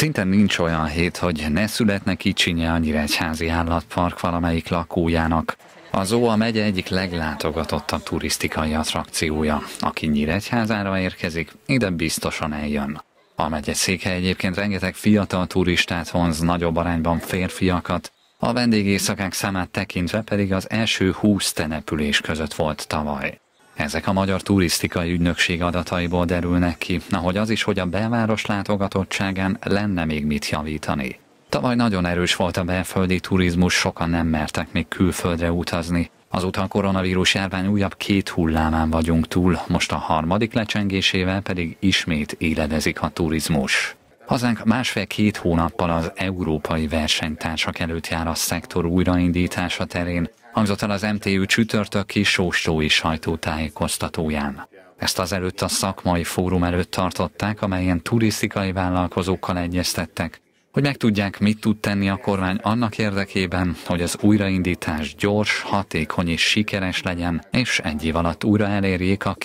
Szinte nincs olyan hét, hogy ne születne kicsinye a Nyíregyházi Állatpark valamelyik lakójának. A zoo a megye egyik leglátogatottabb turisztikai attrakciója. Aki Nyíregyházára érkezik, ide biztosan eljön. A megye székely egyébként rengeteg fiatal turistát vonz, nagyobb arányban férfiakat, a vendégészakák számát tekintve pedig az első 20 település között volt tavaly. Ezek a Magyar Turisztikai Ügynökség adataiból derülnek ki, ahogy az is, hogy a belváros látogatottságán lenne még mit javítani. Tavaly nagyon erős volt a belföldi turizmus, sokan nem mertek még külföldre utazni. Azóta a koronavírus járvány újabb 2 hullámán vagyunk túl, most a harmadik lecsengésével pedig ismét éledezik a turizmus. Hazánk 1,5-2 hónappal az európai versenytársak előtt jár a szektor újraindítása terén, hangzott el az MTÜ csütörtöki sóstói sajtótájékoztatóján. Ezt azelőtt a szakmai fórum előtt tartották, amelyen turisztikai vállalkozókkal egyeztettek, hogy megtudják, mit tud tenni a kormány annak érdekében, hogy az újraindítás gyors, hatékony és sikeres legyen, és egy év alatt újra elérjék a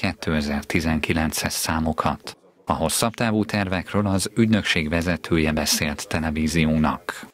2019-es számokat. A hosszabb távú tervekről az ügynökség vezetője beszélt televíziónak.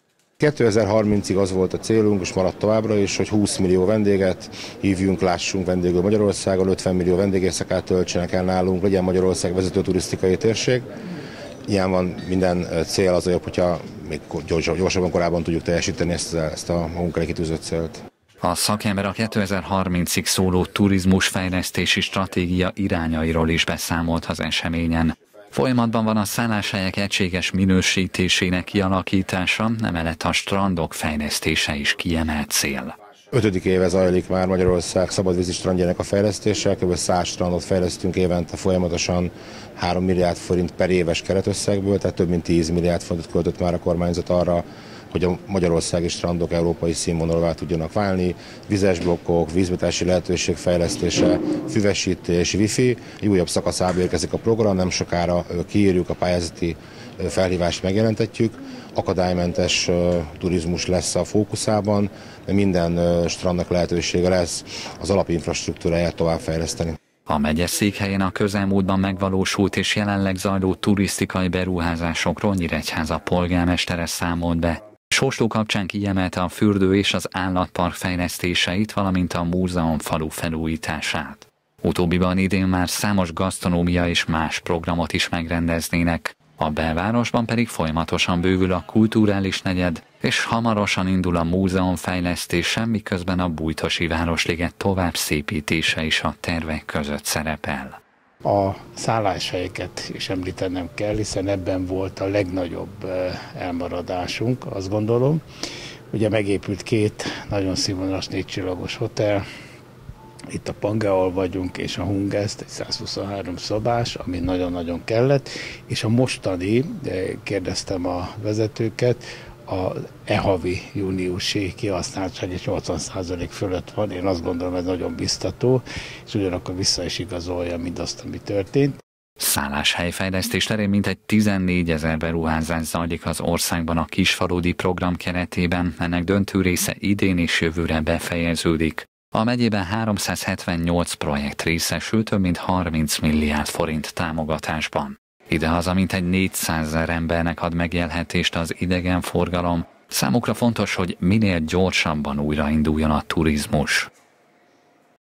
2030-ig az volt a célunk, és maradt továbbra is, hogy 20 millió vendéget hívjunk, lássunk vendégül Magyarországon, 50 millió vendégészakát töltsenek el nálunk, legyen Magyarország vezető turisztikai térség. Ilyen van, minden cél az jobb, hogyha még gyorsabban korábban tudjuk teljesíteni ezt a magunk elé kitűzött célt. A szakember a 2030-ig szóló turizmusfejlesztési stratégia irányairól is beszámolt az eseményen. Folyamatban van a szálláshelyek egységes minősítésének kialakítása, emellett a strandok fejlesztése is kiemelt cél. 5. éve zajlik már Magyarország szabadvízi strandjának a fejlesztése, kb. 100 strandot fejlesztünk évente folyamatosan 3 milliárd forint per éves keretösszegből, tehát több mint 10 milliárd forintot költött már a kormányzat arra, hogy a magyarországi strandok európai színvonalvá tudjanak válni, vizes blokkok, vízbetási lehetőség fejlesztése, füvesítés, wifi. Egy újabb szakaszába érkezik a program, nem sokára kiírjuk a pályázati felhívást, megjelentetjük. Akadálymentes turizmus lesz a fókuszában, de minden strandnak lehetősége lesz az alapinfrastruktúráját továbbfejleszteni. A megye székhelyén a közelmúltban megvalósult és jelenleg zajló turisztikai beruházásokról Nyíregyháza polgármestere számolt be. Sóstó kapcsán kiemelte a fürdő és az állatpark fejlesztéseit, valamint a múzeumfalu felújítását. Utóbbiban idén már számos gasztronómia és más programot is megrendeznének. A belvárosban pedig folyamatosan bővül a kulturális negyed, és hamarosan indul a múzeum fejlesztése, miközben a Bújtosi Városliget tovább szépítése is a tervek között szerepel. A szálláshelyeket is említenem kell, hiszen ebben volt a legnagyobb elmaradásunk, azt gondolom. Ugye megépült 2 nagyon színvonalas 4 csillagos hotel, itt a Pangeol vagyunk, és a Hungest, egy 123 szobás, ami nagyon-nagyon kellett, és a mostani, kérdeztem a vezetőket, az e-havi júniusi kihasználtság egy 80% fölött van, én azt gondolom, ez nagyon biztató, és ugyanakkor vissza is igazolja mindazt, ami történt. Szálláshelyfejlesztés terén mintegy 14 000 beruházás zajlik az országban a kisfaludi program keretében, ennek döntő része idén és jövőre befejeződik. A megyében 378 projekt részesül több mint 30 milliárd forint támogatásban. Idehaza mintegy 400 000 embernek ad megélhetést az idegenforgalom. Számukra fontos, hogy minél gyorsabban újrainduljon a turizmus.